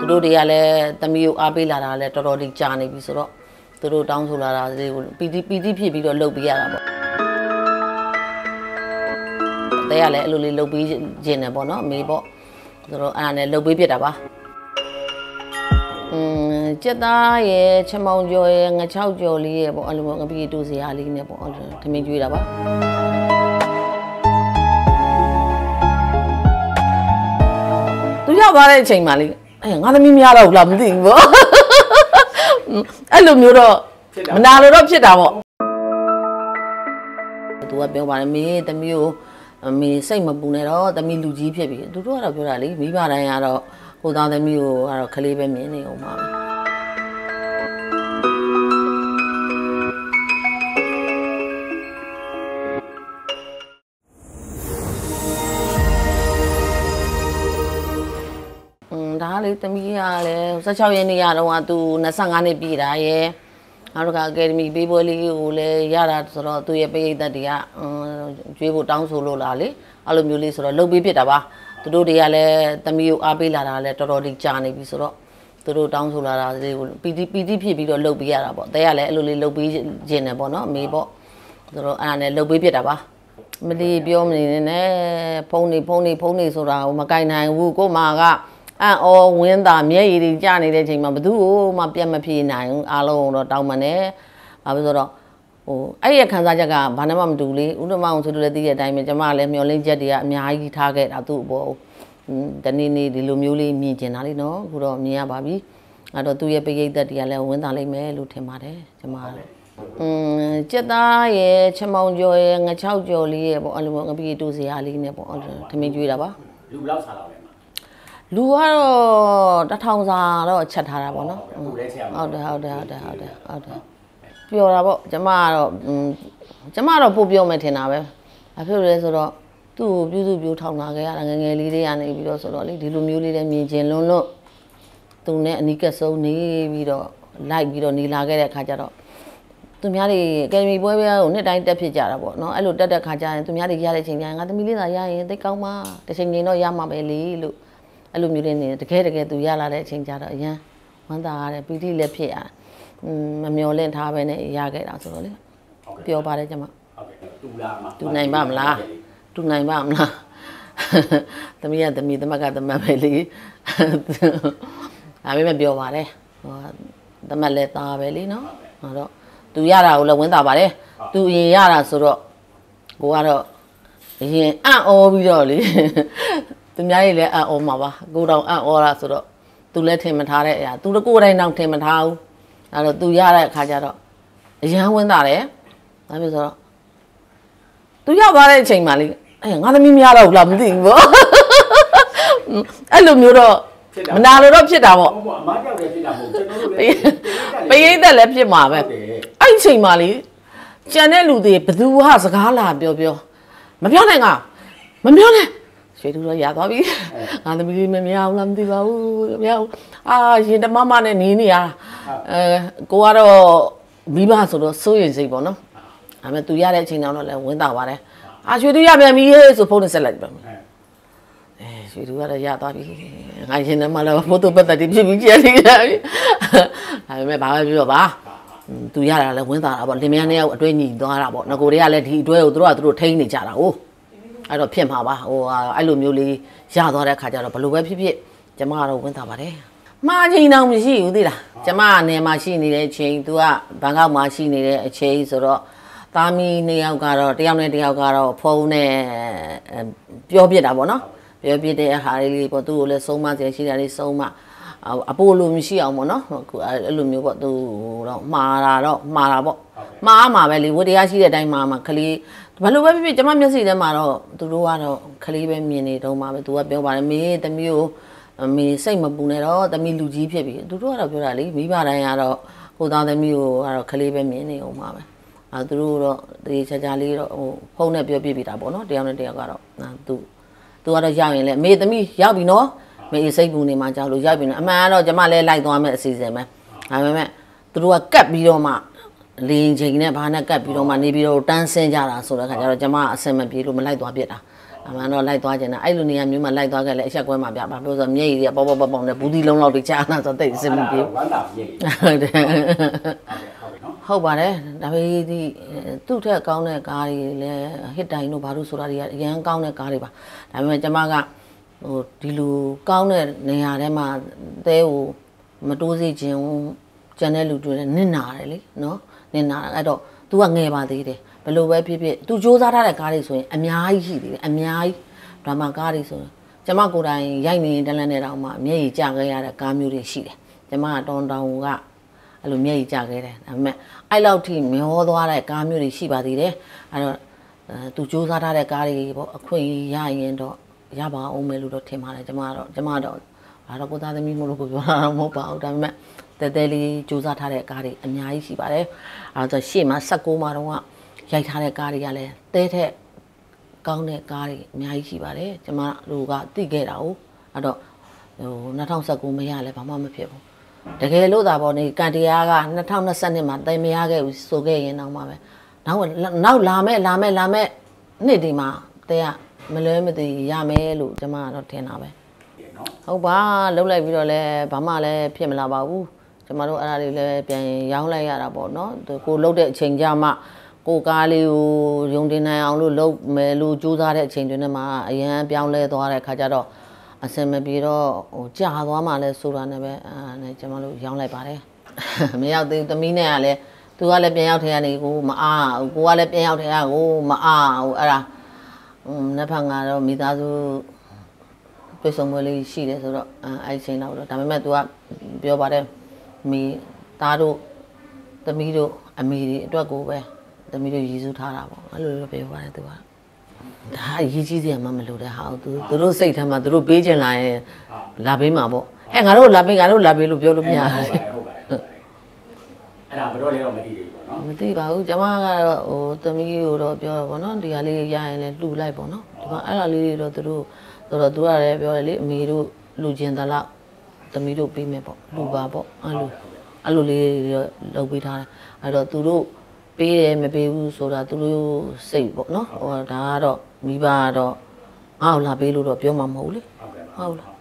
သူတို့တွေကလည်းသမီးကိုအားပေးလာတာလည်းတော်တော်လေးကြာနေပြီဆိုတော့သူတို့တောင်းဆိုလာတာလေးကိုပီတိဖြစ်ပြီးတော့လှုပ်ပေးရတာပေါ့တဲရလည်းအဲ့လိုလေးလှုပ်ပေးခြင်းနဲ့ပေါ့နော်အမေပေါ့သူတို့အဲ့ဒါနဲ့လှုပ်ပေးဖြစ်တာပါကျက်သားရဲ့ချမောင်ကျော်ရဲ့ငချောက်ကျော်လေးရဲ့ပေါ့အဲ့လိုငပီတူစရာလေးနဲ့ပေါ့ထမင်းကျွေးတာပါသူရောက်သွားတဲ့အချိန်မှာလေငါသမီးမရတော့ဘူးလားမသိဘူးပေါ့အဲ့လိုမျိုးတော့မနာလို့တော့ဖြစ်တာပေါ့သူကပြောပါတယ်မေးသမီးကိုမေးစိတ်မပူနဲ့တော့သမီးလူကြီးဖြစ်ပြီသူတို့ကတော့ပြောတာလေမိဘတိုင်းကတော့ကိုသားသမီးကိုကတော့ခလေးပဲမြင်နေအောင်ပါပဲဒါလေးသမီးကလည်း16ရက်နေ့ရတော့သူ25နှစ်ပြည့်တာရယ်နောက်တစ်ခါအကယ်ဒမီပေးပွဲလေးကိုလည်းရတာဆိုတော့သူ့ရဲ့ပရိသတ်တွေကကျွေးဖို့တောင်းဆိုလို့လားလေအဲ့လိုမျိုးလေးဆိုတော့လှုပ်ပေးဖြစ်တာပါသူတို့တွေကလည်းသမီးကိုအားပေးလာတာလည်းတော်တော်လေးကြာနေပြီဆိုတော့သူတို့တောင်းဆိုလာတာလေးကိုပီတိဖြစ်ပြီးတော့လှုပ်ပေးရတာပေါ့တဲရလည်းအဲ့လိုလေးလှုပ်ပေးခြင်းနဲ့ပေါ့နော်အမေပေါ့သူတို့အဲ့ဒါနဲ့လှုပ်ပေးဖြစ်တာပါမလီပြောမနေနဲ့ဖုန်းနေဆိုတာကိုမကင်နိုင်ဘူးကိုမာကအန်အော်ဝင်းသားမျက်ရည်တွေကျနေတဲ့ချိန်မှာဘသူ့ကိုမှပြတ်မပြေနိုင်ဘူးအားလုံးတော့တောင်းပန်တယ်ဘာဖြစ်ဆိုတော့ဟိုအဲ့ရခန်းစားချက်ကဘာနဲ့မှမတူလေဥဒ္ဓမအောင်ဆိုလို့လည်းသိတဲ့အတိုင်းပဲကျမလည်းမျောလင်းချက်တွေကအများကြီးထားခဲ့တာသူ့ဘောတနေ့ဒီလိုမျိုးလေးမြင်ကျင်တာလေနော်အခုတော့မြင်ရပါပြီအဲ့တော့သူ့ရဲ့ပရိသတ်တွေကလည်းဝင်းသားလိမ့်မယ်လို့ထင်ပါတယ်ကျမလည်းကျက်သားရဲ့ချမောင်ကျော်ရဲ့ငချောက်ကျော်လေးရဲ့ပေါ့အဲ့လိုငပီတူစရာလေးနဲ့ပေါ့ထမင်းကျွေးတာပါလူဘယ်လောက်စားတော့လဲလူကတော့1000စာတော့ချက်ထားတာပေါ့နော်ဟုတ်တယ်ပြောတာပေါ့ကျမကတော့ပို့ပြောမယ်ထင်တာပဲဘာဖြစ်လို့လဲဆိုတော့သူ့ကိုပြုစုထောင်လာခဲ့ရတာငငယ်လေးတွေကနေပြီးတော့ဆိုတော့လေဒီလိုမျိုးလေးလည်းမြင်ကျင်လွန်းလို့သူနဲ့အနီးကပ်ဆုံးနေပြီးတော့လိုက်ပြီးတော့နေလာခဲ့တဲ့အခါကျတော့သူများတွေအကယ်ဒမီပွဲကိုနှစ်တိုင်းတက်ဖြစ်ကြတာပေါ့နော်အဲ့လိုတက်တဲ့ခါကျရင်သူများတွေရတဲ့ချိန်ကျရင်ငါသမီးလေးသာရရင်သိကောင်းပါတစ်ချိန်ချိန်တော့ရမှာပဲလေလို့အဲ့လိုမျိုးလေးနေတကယ်သူရလာတဲ့အချိန်ကျတော့အရန်ဝမ်းသာရတယ်ပီတိလည်းဖြစ်ရမမျောလင့်ထားပဲနဲ့ရခဲ့တာဆိုတော့လေပြောပါတယ်ကျမဟုတ်ကဲ့တူလားမတူနိုင်ပါမလားသမီးကသမီးသမက်ကသမက်ပဲလေဒါပေမဲ့ပြောပါတယ်ဟိုသမက်လည်းသားပဲလေနော်ဟောတော့သူရတာကိုလည်းဝင်းတာပါတယ်သူအရင်ရတာဆိုတော့ကိုကတော့အရင်အံ့ဩပြီးတော့လေသူများကြီးလည်းအံ့ဩမှာပါကိုတောင်အံ့ဩတာဆိုတော့သူလည်းထင်မထားတဲ့အရာသူကိုယ်တိုင်တောင်ထင်မထားဘူးအဲ့တော့သူရတဲ့အခါကျတော့အရန်ဝင်းတာတယ်ဒါမျိုးဆိုတော့သူရောက်သွားတဲ့အချိန်မှာလေငါသမီးမရတော့ဘူးလားမသိဘူးပေါ့အဲ့လိုမျိုးတော့မနာလို့တော့ဖြစ်တာပေါ့အမကြောက်တယ်ဖြစ်တာမဟုတ်ကျွန်တော်တို့ပရိသတ်လည်းဖြစ်မှာပဲအဲ့ဒီချိန်မှာလေကြံတဲ့လူတွေဘသူဟာစကားလာပြောမပြောနိုင်မပြောနဲ့ရွှေသူတော့ရသွားပြီငါသမီးလေးမရဘူးလားမသိပါဘူးမရဘူးရင်တမနဲ့နေနေရကိုကတော့မိဘဆိုတော့စိုးရင်စိတ်ပေါ့နော်ဒါပေမဲ့သူရတဲ့အချိန်တော့လည်းဝင်းတာပါတယ်ရွှေသူရပြန်ပြီဆိုဖုန်းနဲ့ဆက်လိုက်ပြန်ရွှေသူကတော့ရသွားပြီငါရင်ထဲမှာလည်းဖိုးတိုပတ်သက်ပြီးဖြစ်ပြီးကြည့်နေတယ်ဒါပေမဲ့ဘာပဲပြောတော့ပါသူရတာလည်းဝင်းတာတာပေါ့လင်မယားနှစ်ယောက်အတွဲညီသွားတာပေါ့ငကိုတွေကလည်းဒီအတွဲကိုသူတို့ထိန်းနေကြတာဟုတ်အဲ့တော့ဖြစ်မှာပါဟိုအဲ့လိုမျိုးလေးရသွားတဲ့ခါကျတော့ဘလို့ပဲဖြစ်ကျမကတော့ဝင်းတာပါတယ်မှားချိန်တော့မရှိဘူးသိလားကျမကနေမှာရှိနေတဲ့အချိန်သူကဘန်ကောက်မှာရှိနေတဲ့အချိန်ဆိုတော့သားမီးနှစ်ယောက်ကတော့တယောက်နဲ့တယောက်ကတော့ဖုန်းနဲ့ပြောပြတာပေါ့နော်ပြောပြတဲ့ဟာလေးပေါ့သူ့ကိုလည်းဆုံးမစရာရှိတာလေးဆုံးမအပိုလိုမရှိအောင်ပေါ့နော်အဲ့လိုမျိုးပေါ့သူတော့မှားတာပေါ့မှားပဲလေဝတရားရှိတဲ့အတိုင်းမှာခလေးဘယ်လိုပဲဖြစ်ကျမမျက်စိထဲမှာတော့သူတို့ကတော့ခလေးပဲမြင်နေတော့မှာပဲသူကပြောပါတယ်မေးသမီးကိုမေးစိတ်မပူနဲ့တော့သမီးလူကြီးဖြစ်ပြီသူတို့ကတော့ပြောတာလေမိဘတိုင်းကတော့ကိုသားသမီးကိုကတော့ခလေးပဲမြင်နေအောင်မှာပဲသူတို့တော့ဒီချာလေးတော့ဟိုဖုန်းနဲ့ပြောပြတာပေါ့နော်တယောက်နဲ့တယောက်ကတော့သူကတော့ရောက်ရင်လည်းမေသမီးရောက်ပြီနော်မေစိတ်ပူနေမှကြောက်လို့ရောက်ပြီနော်အမှန်ကတော့ကျမလည်းလိုက်သွားမယ်အစီအစဉ်ပဲဒါပေမဲ့သူတို့ကကတ်ပြီးတော့မှလင်းချိန်နဲ့ဘာနဲ့ကတ်ပြီးတော့မှနေပြီးတော့တန်းဆင်းကြတာဆိုတဲ့ခါကျတော့ကျမအဆင်မပြေလို့မလိုက်သွားပြစ်တာအမှန်တော့လိုက်သွားကျင်တာအဲ့လိုနေရာမျိုးမှာလိုက်သွားခဲ့လဲအချက်ကွဲမှာပြပါပြောဆိုမျက်ရည်တွေကပေါနဲ့ဘူးဒီလုံးလောက်တွေချာနာဆိုတိတ်စင်မပြေဝမ်းသာပြေးဟုတ်တယ်ဟုတ်ကဲ့နော်ဟုတ်ပါတယ်ဒါပေမဲ့ဒီသူ့ထက်ကောင်းတဲ့ကားတွေလည်းဟစ်တိုင်တို့ဘာလို့ဆိုတာတွေကအရန်ကောင်းတဲ့ကားတွေပါဒါပေမဲ့ကျမကဟိုဒီလိုကောင်းတဲ့နေရာထဲမှာသဲကိုမတိုးစေခြင်းကျန်တဲ့လူတွေလည်းနစ်နာတယ်လေနော်နစ်နာအဲ့တော့ तू ကငယ်ပါသေးတယ်ဘယ်လိုပဲဖြစ်ဖြစ် तू စူးစမ်းထားတဲ့ကားတွေဆိုရင်အများကြီးရှိသေးတယ်အများကြီးဒရာမာကားတွေဆိုရင်ကျမကိုယ်တိုင်ရိုက်နေတန်းလန်းနေတောင်မှမျက်ရည်ကျခဲ့ရတဲ့ကားမျိုးတွေရှိတယ်ကျမကတောင်ကအဲ့လိုမျက်ရည်ကျခဲ့တယ်ဒါပေမဲ့အဲ့လောက်ထိမျောသွားတဲ့ကားမျိုးတွေရှိပါသေးတယ်အဲ့တော့ तू စူးစမ်းထားတဲ့ကားတွေပေါ့အခွင့်ရရင်တော့ရပါအောင်မယ်လို့တော့ထင်ပါတယ်ကျမတော့ဘာတော့ကိုသားသမီးမို့လို့ကိုပြောတာမဟုတ်ပါဘူးဒါပေမဲ့တဲတဲလေးစူးစမ်းထားတဲ့ကားတွေအများကြီးရှိပါတယ်အဲ့တော့ရှေ့မှာ16မှာတော့ရိုက်ထားတဲ့ကားတွေကလည်းတဲထက်ကောင်းတဲ့ကားတွေအများကြီးရှိပါတယ်ကျမတို့ကသိခဲ့တာ哦အဲ့တော့ဟို2019မရလဲဘာမှမဖြစ်ဘူးတကယ်လို့သာပေါ့နေကန်တရားက2022မှာတိုင်မရခဲ့ဘူးဆိုခဲ့ရင်တော့မှပဲနောက်လာမဲ့နေ့ဒီမှာတဲကမလွဲမသွေရမယ်လို့ကျမကတော့ထင်တာပဲဟုတ်ပါလှုပ်လိုက်ပြီးတော့လဲဘာမှလည်းဖြစ်မလာပါဘူးကျမတို့အဲ့ဒါတွေလည်းပြန်ရောင်းလိုက်ရတာပေါ့နော်ကိုလှုပ်တဲ့အချိန်ကြမှာကိုကားလေးကိုယုံတင်နိုင်အောင်လို့လှုပ်မယ်လို့ကြိုးစားတဲ့အချိန်တွေနဲ့မှာအရန်ပြောင်းလဲသွားတဲ့ခါကျတော့အစင်မပြေတော့ဟိုကြာသွားမှလဲဆိုတာနဲ့ပဲနဲ့ကျမတို့ရောင်းလိုက်ပါတယ်မရောက်သေးသမီးနဲ့ကလည်းသူကလည်းပြန်ရောက်ထဲကနေကိုမအားကိုကလည်းပြန်ရောက်ထဲကကိုမအားဟိုအဲ့ဒါနှစ်ဖက်ကတော့မိသားစုပြေဆုံးမလေးရှိတယ်ဆိုတော့အဲ့ချိန်တော့ဒါပေမဲ့ तू ကပြောပါတယ်မိသားတို့သမီးတို့အမေတွေအတွက်ကိုပဲသမီးတို့ရည်စူးထားတာပေါ့အဲ့လိုလိုပြောပါတယ် तू ကဒါအရေးကြီးစရာမှမလိုတဲ့ဟာသူတို့စိတ်ထဲမှာသူတို့ပေးချင်လာရင်လာပေးမှာပေါ့ငါတို့လာပေးလို့ပြောလို့မရဘူးဟုတ်ပါတယ်အဲ့ဒါဘယ်တော့လဲတော့မသိသေးဘူးပေါ့နော်မသိပါဘူးကျမကတော့ဟိုသမီးကိုတော့ပြောတော့ဗောနော်ဒီဟာလေးရရင်လည်းလှူလိုက်ပေါ့နော်ဒီမှာအဲ့ဒါလေးတွေတော့သူတို့ဆိုတော့သူကလည်းပြောတယ်လေအမေတို့လှူခြင်းတလားသမီးတို့ပေးမယ်ပေါ့လှူပါပေါ့အဲ့လိုလေးတွေလုပ်ပေးထားတယ်အဲ့တော့သူတို့ပေးတယ်မပေးဘူးဆိုတာသူတို့စိတ်ပေါ့နော်ဟိုဒါကတော့မိဘကတော့ငါ့ကိုလာပေးလို့တော့ပြောမှာမဟုတ်လေဟုတ်လား